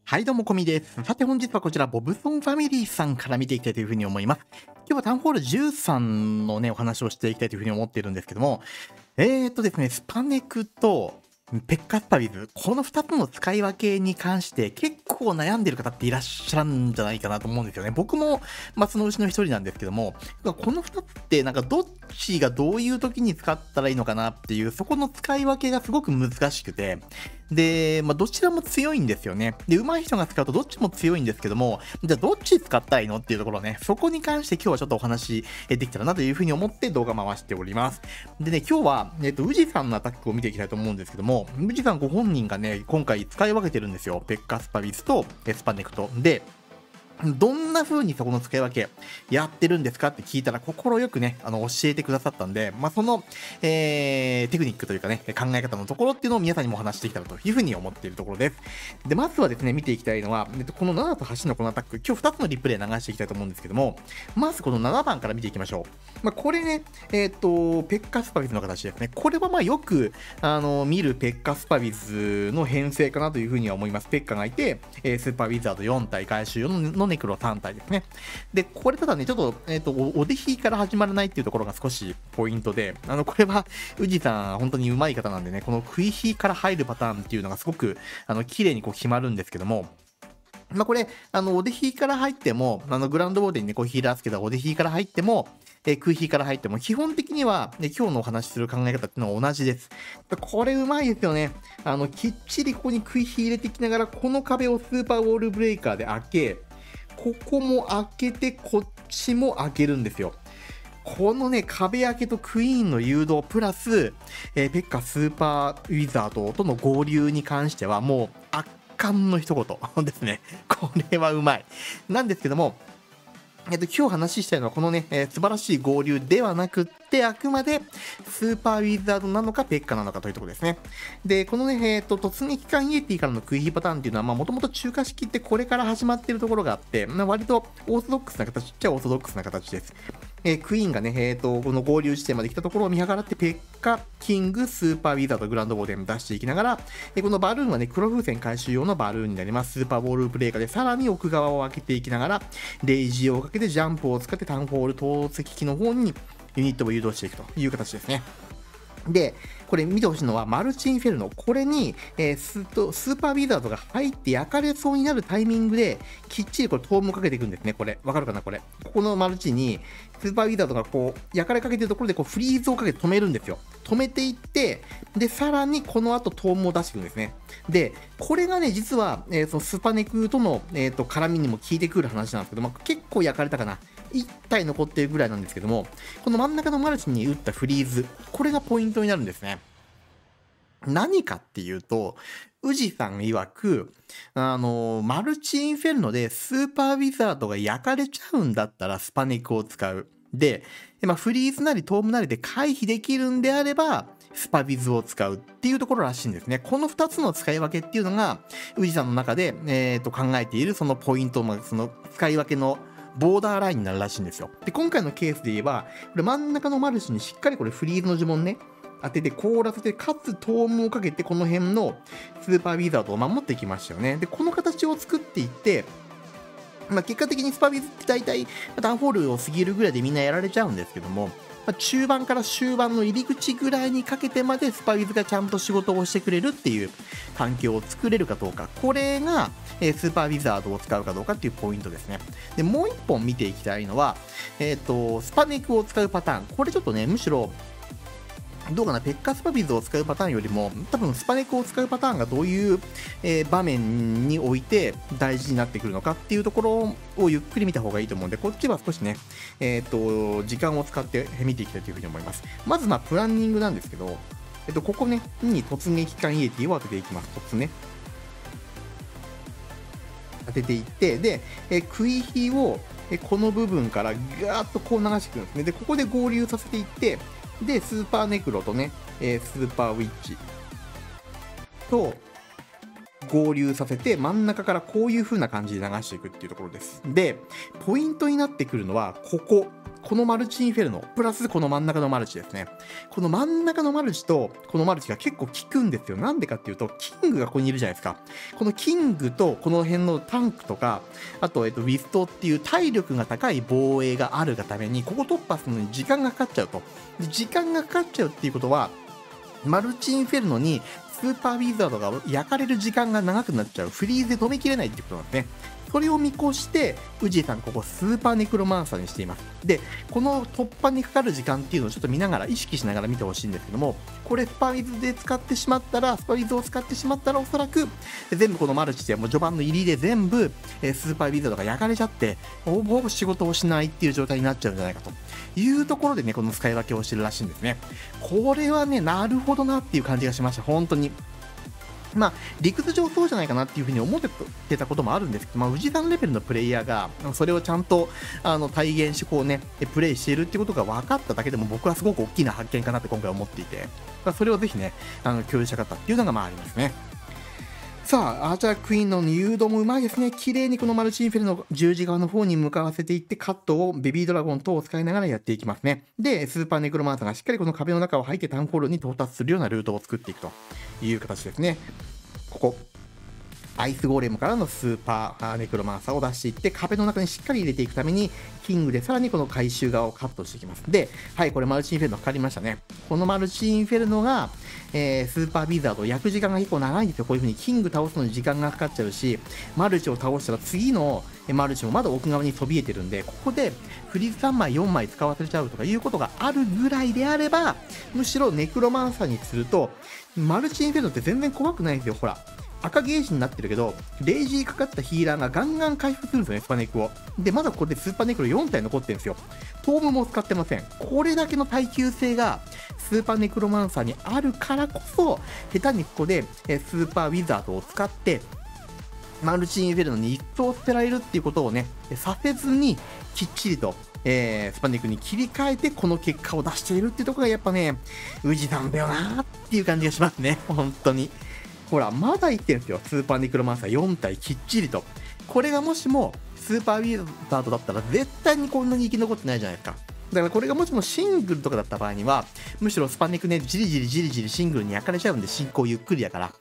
はい、どうも、こみです。さて、本日はこちら、ボブソンファミリーさんから見ていきたいというふうに思います。今日はタウンホール13のね、お話をしていきたいというふうに思っているんですけども、ですね、スパネクとペッカスパビズ、この2つの使い分けに関して結構悩んでる方っていらっしゃるんじゃないかなと思うんですよね。僕も、そのうちの一人なんですけども、この2つってなんかどっちがどういう時に使ったらいいのかなっていう、そこの使い分けがすごく難しくて、で、どちらも強いんですよね。で、上手い人が使うとどっちも強いんですけども、じゃあどっち使ったらいいのっていうところね、そこに関して今日はちょっとお話できたらなというふうに思って動画回しております。でね、今日は、宇治さんのアタックを見ていきたいと思うんですけども、宇治さんご本人がね、今回使い分けてるんですよ。ペッカスパビスとスパネクト。で、どんな風にそこの使い分けやってるんですかって聞いたら快くね、教えてくださったんで、その、テクニックというかね、考え方のところっていうのを皆さんにもお話していきたらという風に思っているところです。で、まずはですね、見ていきたいのは、この7と8のこのアタック、今日2つのリプレイ流していきたいと思うんですけども、まずこの7番から見ていきましょう。これね、ペッカスパビズの形ですね。これはよく、見るペッカスパビズの編成かなという風には思います。ペッカがいて、スーパーウィザード4体、回収4のネクロ3体ですね。で、これただね、ちょっと、お手引から始まらないっていうところが少しポイントで、これは、宇治さん、本当に上手い方なんでね、この食い火から入るパターンっていうのがすごく、綺麗にこう決まるんですけども、これ、お出火から入っても、グラウンドボーデンにこうヒーラーつけたお出火から入っても、空火から入っても、基本的には、今日のお話しする考え方っていうのは同じです。これうまいですよね。きっちりここに空火入れてきながら、この壁をスーパーウォールブレイカーで開け、ここも開けて、こっちも開けるんですよ。このね、壁開けとクイーンの誘導プラス、ペッカスーパーウィザードとの合流に関しては、もう圧巻の一言ですね。これはうまい。なんですけども、今日話したいのはこのね、素晴らしい合流ではなくって、あくまでスーパーウィザードなのかペッカなのかというところですね。で、このね、突撃艦イエティからの食い火パターンっていうのは、もともと中華式ってこれから始まっているところがあって、割とオーソドックスな形っちゃオーソドックスな形です。クイーンがね、この合流地点まで来たところを見計らって、ペッカ、キング、スーパーウィザード、グランドボーデン出していきながら、このバルーンはね、黒風船回収用のバルーンになります。スーパーボールブレーカーでさらに奥側を開けていきながら、レイジをかけてジャンプを使ってタウンホール投石機の方にユニットを誘導していくという形ですね。で、これ見てほしいのは、マルチインフェルノ。これに、スーパーウィザードが入って焼かれそうになるタイミングで、きっちりこれ、トームをかけていくんですね。これ。わかるかなこれ。ここのマルチに、スーパーウィザードがこう、焼かれかけてるところで、こう、フリーズをかけて止めるんですよ。止めていって、で、さらにこの後、トームを出していくんですね。で、これがね、実は、そのスパネクとの、絡みにも効いてくる話なんですけど、結構焼かれたかな。1体残ってるぐらいなんですけども、この真ん中のマルチに打ったフリーズ、これがポイントになるんですね。何かっていうと、宇治さん曰く、マルチインフェルノでスーパーウィザードが焼かれちゃうんだったらスパネクを使う。で、フリーズなりトームなりで回避できるんであれば、スパビズを使うっていうところらしいんですね。この2つの使い分けっていうのが、宇治さんの中で、考えているそのポイント、その使い分けのボーダーラインになるらしいんですよ。で、今回のケースで言えば、これ真ん中のマルチにしっかりこれフリーズの呪文ね、当てて凍らせて、かつトームをかけてこの辺のスーパーウィザードを守ってきましたよね。で、この形を作っていって、結果的にスパビズって大体タウンホールを過ぎるぐらいでみんなやられちゃうんですけども、中盤から終盤の入り口ぐらいにかけてまでスパビズがちゃんと仕事をしてくれるっていう環境を作れるかどうか、これがスーパーウィザードを使うかどうかっていうポイントですね。で、もう一本見ていきたいのは、スパネクを使うパターン。これちょっとね、むしろどうかな、ペッカスパビズを使うパターンよりも、多分スパネクを使うパターンがどういう、場面において大事になってくるのかっていうところをゆっくり見た方がいいと思うんで、こっちは少しね、時間を使って見ていきたいというふうに思います。まず、プランニングなんですけど、ここね、に突撃艦イエティを当てていきます。突ね。当てていって、で、食い火をこの部分からガーッとこう流していくんですね。で、ここで合流させていって、で、スーパーネクロとね、スーパーウィッチと合流させて、真ん中からこういう風な感じで流していくっていうところです。で、ポイントになってくるのは、ここ。 このマルチインフェルノ、プラスこの真ん中のマルチですね。この真ん中のマルチと、このマルチが結構効くんですよ。なんでかっていうと、キングがここにいるじゃないですか。このキングとこの辺のタンクとか、あと、ウィストっていう体力が高い防衛があるがために、ここ突破するのに時間がかかっちゃうと。で時間がかかっちゃうっていうことは、マルチインフェルノにスーパーウィザードが焼かれる時間が長くなっちゃう。フリーズで止めきれないっていうことなんですね。それを見越して、ウジさんここスーパーネクロマンサーにしています。で、この突破にかかる時間っていうのをちょっと見ながら、意識しながら見てほしいんですけども、これスパウィズで使ってしまったら、スパウィズを使ってしまったらおそらく、全部このマルチでもう序盤の入りで全部、スーパーウィザードが焼かれちゃって、ほぼほぼ仕事をしないっていう状態になっちゃうんじゃないかというところでね、この使い分けをしてるらしいんですね。これはね、なるほどなっていう感じがしました。本当に。まあ、理屈上そうじゃないかなっていうふうに思ってたこともあるんですけど、まあ、氏さんレベルのプレイヤーが、それをちゃんと体現し、こうね、プレイしているっていうことが分かっただけでも、僕はすごく大きな発見かなって今回思っていて、まあ、それをぜひね、共有したかったっていうのがまあありますね。さあ、アーチャークイーンの誘導もうまいですね。綺麗にこのマルチインフェルの十字側の方に向かわせていって、カットをベビードラゴン等を使いながらやっていきますね。で、スーパーネクロマンサーがしっかりこの壁の中を入ってタウンホールに到達するようなルートを作っていくという形ですね。ここ。アイスゴーレムからのスーパーネクロマンサーを出していって、壁の中にしっかり入れていくために、キングでさらにこの回収側をカットしていきます。で、はい、これマルチインフェルノかかりましたね。このマルチインフェルノが、スーパービザードを焼く時間が結構長いんですよ。こういう風にキング倒すのに時間がかかっちゃうし、マルチを倒したら次のマルチもまだ奥側にそびえてるんで、ここでフリーズ3枚4枚使わせちゃうとかいうことがあるぐらいであれば、むしろネクロマンサーにすると、マルチインフェルノって全然怖くないんですよ。ほら。赤ゲージになってるけど、レイジーかかったヒーラーがガンガン回復するんですよね、スパネクを。で、まだここでスーパーネクロ4体残ってるんですよ。トームも使ってません。これだけの耐久性がスーパーネクロマンサーにあるからこそ、下手にここでスーパーウィザードを使って、マルチインフェルノに一層捨てられるっていうことをね、させずに、きっちりと、スパネクに切り替えてこの結果を出しているっていうところがやっぱね、宇治さんだよなーっていう感じがしますね、本当に。ほら、まだ言ってるんですよ。スーパーネクロマンサー4体きっちりと。これがもしも、スーパーウィザードだったら、絶対にこんなに生き残ってないじゃないですか。だからこれがもしもシングルとかだった場合には、むしろスパネクね、じりじりシングルに焼かれちゃうんで、進行ゆっくりだから、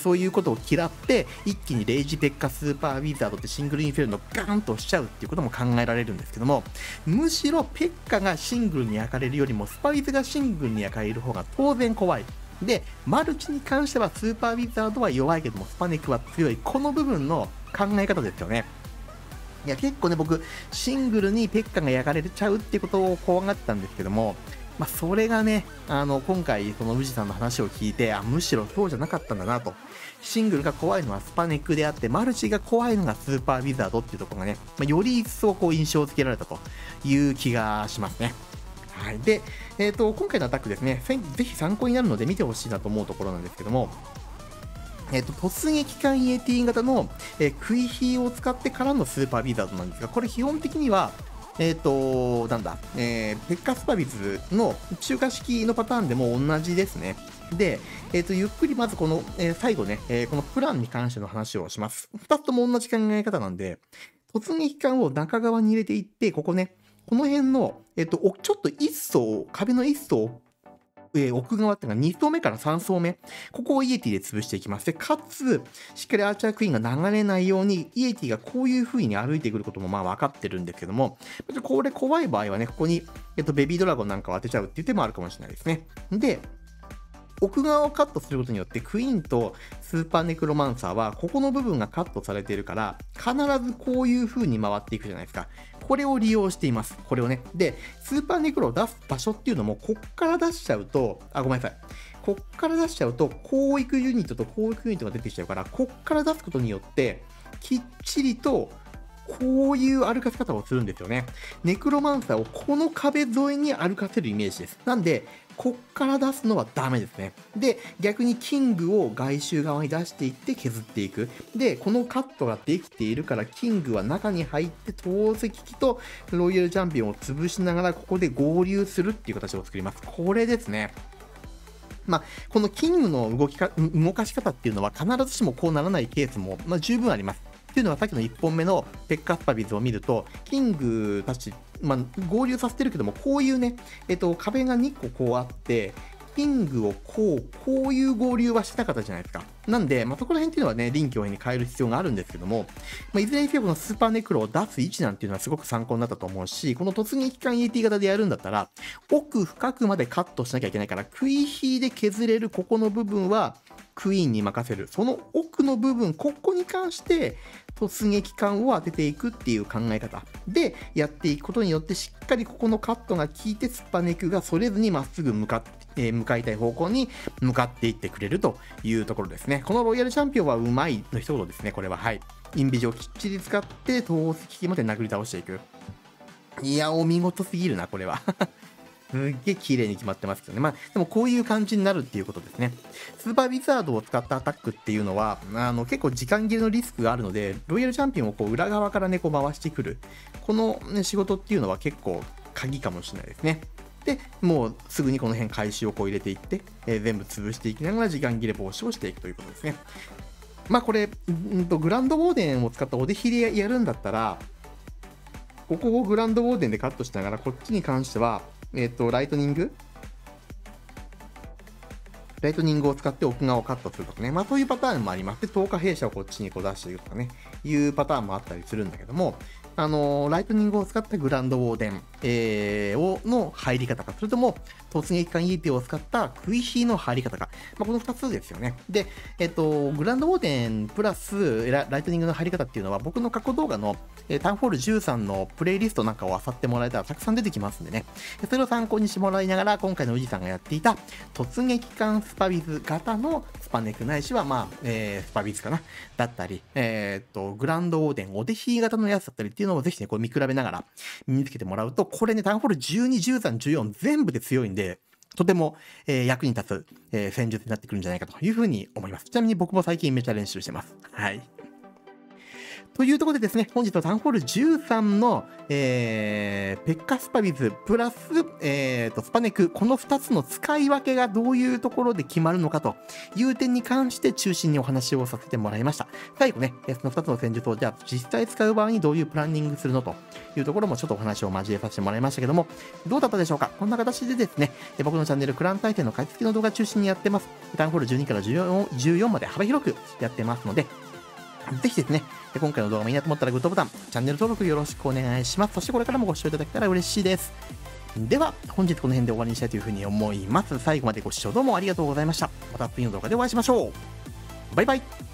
そういうことを嫌って、一気にレイジペッカスーパーウィザードってシングルインフェルノガーンとしちゃうっていうことも考えられるんですけども、むしろペッカがシングルに焼かれるよりも、スパウィズがシングルに焼かれる方が当然怖い。で、マルチに関してはスーパーウィザードは弱いけども、スパネクは強い。この部分の考え方ですよね。いや、結構ね、僕、シングルにペッカが焼かれちゃうってことを怖がってたんですけども、まあ、それがね、今回、その宇治さんの話を聞いて、むしろそうじゃなかったんだなと。シングルが怖いのはスパネクであって、マルチが怖いのがスーパーウィザードっていうところがね、より一層こう印象付けられたという気がしますね。はい。で、今回のアタックですね、ぜひ参考になるので見てほしいなと思うところなんですけども、突撃艦イエティ型の、クイヒーを使ってからのスーパービザードなんですが、これ基本的には、なんだ、ペッカスパビズの中華式のパターンでも同じですね。で、ゆっくりまずこの、最後ね、このプランに関しての話をします。2つとも同じ考え方なんで、突撃艦を中側に入れていって、ここね、この辺の、ちょっと1層、壁の1層、奥側っていうのが2層目から3層目、ここをイエティで潰していきます。で、かつ、しっかりアーチャークイーンが流れないように、イエティがこういう風に歩いてくることもまあ分かってるんですけども、これ怖い場合はね、ここに、ベビードラゴンなんかを当てちゃうっていう手もあるかもしれないですね。で、奥側をカットすることによってクイーンとスーパーネクロマンサーはここの部分がカットされているから必ずこういう風に回っていくじゃないですか。これを利用しています。これをね。で、スーパーネクロを出す場所っていうのもこっから出しちゃうと、ごめんなさい。こっから出しちゃうと広域ユニットと広域ユニットが出てきちゃうから、こっから出すことによってきっちりとこういう歩かせ方をするんですよね。ネクロマンサーをこの壁沿いに歩かせるイメージです。なんで、こっから出すのはダメですね。で、逆にキングを外周側に出していって削っていく。で、このカットができているから、キングは中に入って投石機とロイヤルチャンピオンを潰しながら、ここで合流するっていう形を作ります。これですね。まあ、このキングの動かし方っていうのは必ずしもこうならないケースも、十分あります。っていうのはさっきの1本目のペッカスパビズを見ると、キングたち合流させてるけども、こういうね、壁が2個こうあって、キングをこういう合流はしてなかったじゃないですか。なんで、そこら辺っていうのはね、臨機応変に変える必要があるんですけども、いずれにせよこのスーパーネクロを出す位置なんていうのはすごく参考になったと思うし、この突撃艦 ET 型でやるんだったら、奥深くまでカットしなきゃいけないから、クイヒーで削れるここの部分は、クイーンに任せる。その奥の部分、ここに関して、突撃艦を当てていくっていう考え方でやっていくことによって、しっかりここのカットが効いて、スパネクがそれずにまっすぐ向かいたい方向に向かっていってくれるというところですね。このロイヤルチャンピオンはうまいの一言ですね、これは。はい。インビジをきっちり使って、投石機まで殴り倒していく。いや、お見事すぎるな、これは。すっげえ綺麗に決まってますけどね。でもこういう感じになるっていうことですね。スーパーウィザードを使ったアタックっていうのは、結構時間切れのリスクがあるので、ロイヤルチャンピオンをこう裏側からね、こう回してくる。この、ね、仕事っていうのは結構鍵かもしれないですね。で、もうすぐにこの辺回収をこう入れていって、全部潰していきながら時間切れ防止をしていくということですね。これ、グランドウォーデンを使ったおでひでやるんだったら、ここをグランドウォーデンでカットしながら、こっちに関しては、ライトニングを使って奥側をカットするとかね。そういうパターンもあります。で、10日弊社をこっちにこう出していくとかね。いうパターンもあったりするんだけども、ライトニングを使ったグランドウォーデン、の入り方か、それとも突撃艦 EP を使ったクイヒーの入り方か。この2つですよね。で、グランドウォーデンプラスライトニングの入り方っていうのは、僕の過去動画のタウンホール13のプレイリストなんかを漁ってもらえたらたくさん出てきますんでね。それを参考にしてもらいながら、今回の宇治さんがやっていた突撃艦スパビズ型のスパネクないしは、スパビズかなだったり、グランドウォーデン、オデヒー型のやつだったりっていうのをぜひね、こう見比べながら身につけてもらうと、これね、タウンホール12、13、14全部で強いんで、とても、役に立つ、戦術になってくるんじゃないかというふうに思います。ちなみに僕も最近めっちゃ練習してます。はい。というところでですね、本日はタウンホール13の、ペッカスパビズプラス、スパネク、この2つの使い分けがどういうところで決まるのかという点に関して中心にお話をさせてもらいました。最後ね、その2つの戦術をじゃあ実際使う場合にどういうプランニングするのというところもちょっとお話を交えさせてもらいましたけども、どうだったでしょうか。こんな形でですね、僕のチャンネルクラン対戦の解説の動画中心にやってます。タウンホール12から14まで幅広くやってますので、ぜひですね、今回の動画もいいなと思ったらグッドボタン、チャンネル登録よろしくお願いします。そしてこれからもご視聴いただけたら嬉しいです。では、本日この辺で終わりにしたいというふうに思います。最後までご視聴どうもありがとうございました。また次の動画でお会いしましょう。バイバイ。